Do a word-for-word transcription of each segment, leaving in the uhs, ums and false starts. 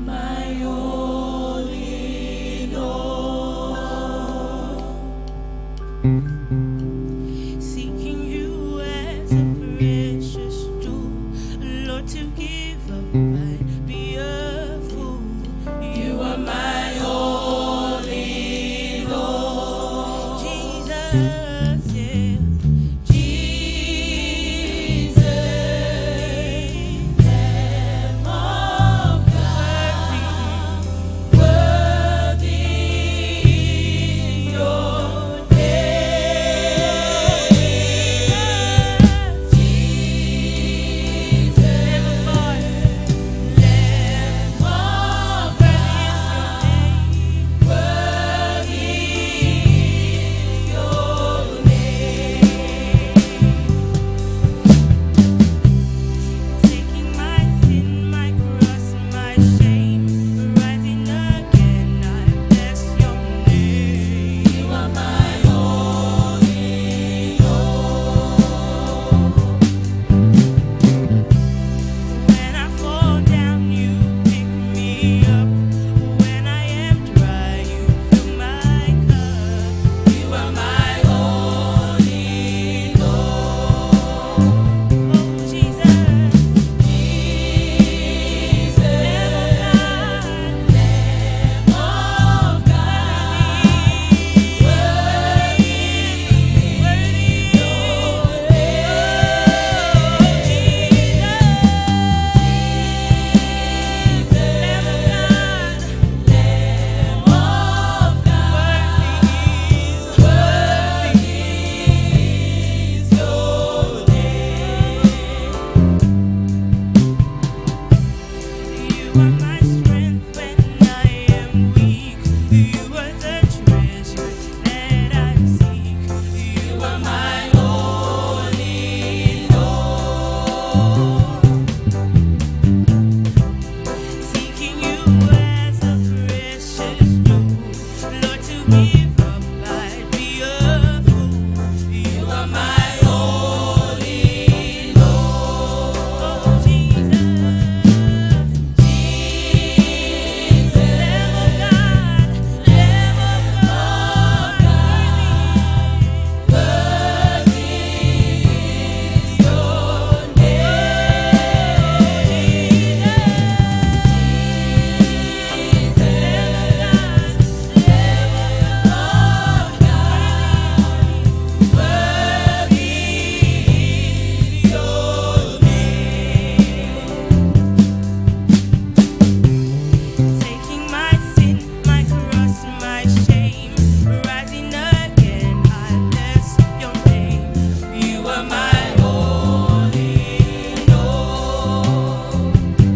my only Lord. Seeking you as a precious jewel, Lord, to give up I'd be a fool. You are my only Lord. Jesus, yeah. Jesus, Lamb of God, worthy is your name. Jesus, Lamb of God, Lamb of God, worthy is your name. Taking my sin, my cross, my shame, rising again, I bless your name. You are my only Lord. When I fall down, you pick me up. When I am dry, you fill my cup. You are my only Lord. Oh, Jesus, Jesus, Lamb of God, Lamb of God, worthy, worthy is your You are my strength when I am weak. You are the treasure that I seek. You are my only Lord. Seeking you as a precious jewel, Lord, to give up I'd be a fool. You are my only Lord. Oh, Jesus, Jesus, Lamb of God, Lamb of God, worthy is your name. Taking my sin, my cross, my shame, rising again, I bless your name. You are my only Lord.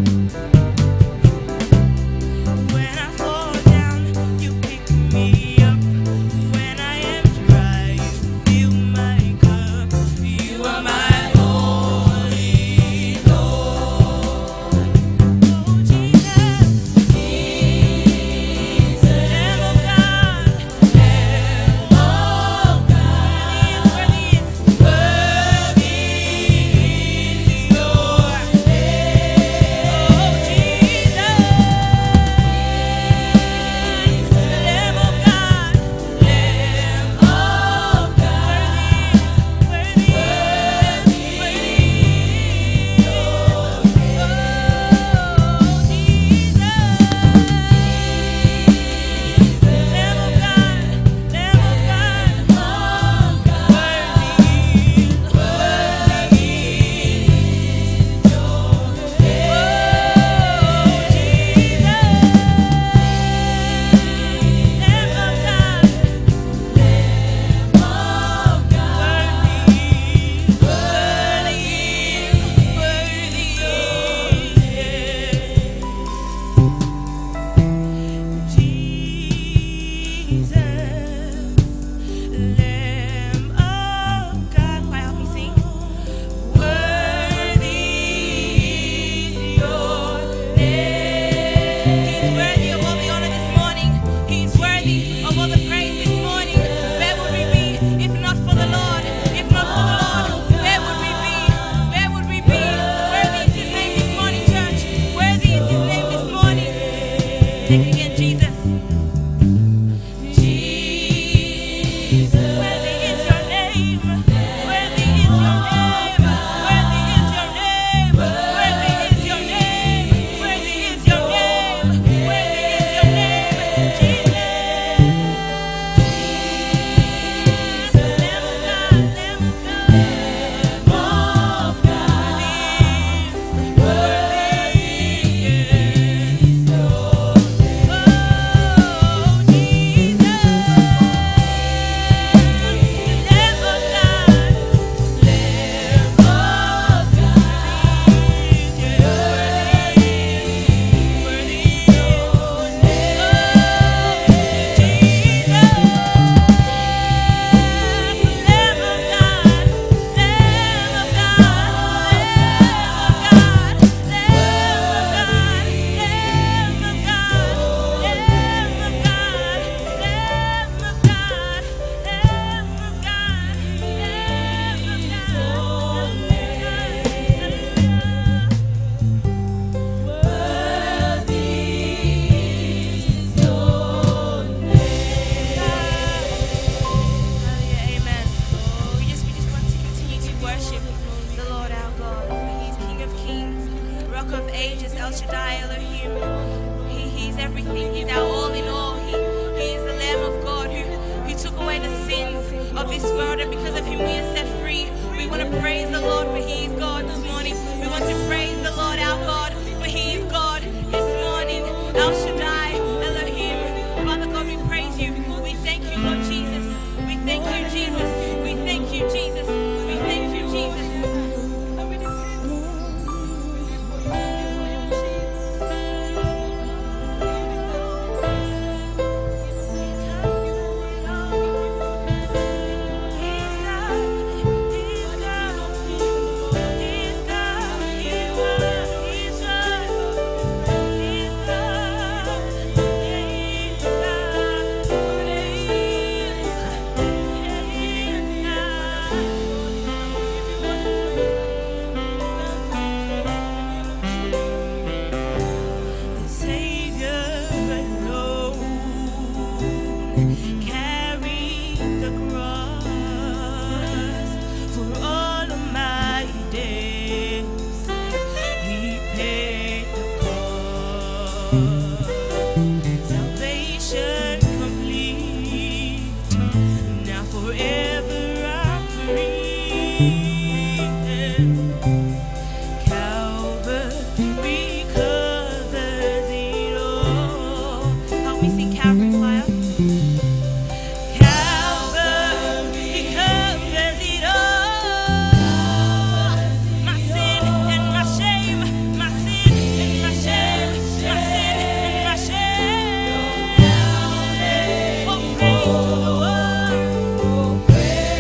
When I fall down, you pick me up. When I am dry, you fill my cup. You are my only Lord. Oh, Jesus, Jesus, Lamb of God, Lamb of God, worthy is, worthy is your name. Oh, Jesus, Lamb of God, Lamb of God, worthy, worthy, worthy is your name. Oh, Jesus, Lamb of God, Lamb of God, worthy, worthy is He's worthy of all the honor this morning. He's worthy of all the praise this morning. Where would we be if not for the Lord? If not for the Lord, where would we be? Where would we be? Worthy is his name this morning, church. Worthy is his name this morning. Rock of Ages, El Shaddai, Elohim. He, he's everything. He's our all in all. He, he is the Lamb of God who, who took away the sins of this world, and because of him we are set free. We want to praise the Lord, for he is God this morning. We want to praise the Lord our God, for he is God this morning. El Shaddai, Elohim. Father God, we praise you. We thank you, Lord Jesus. We thank you, Jesus. We thank you, Jesus. We thank you, Jesus.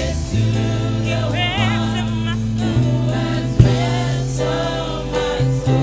My soul.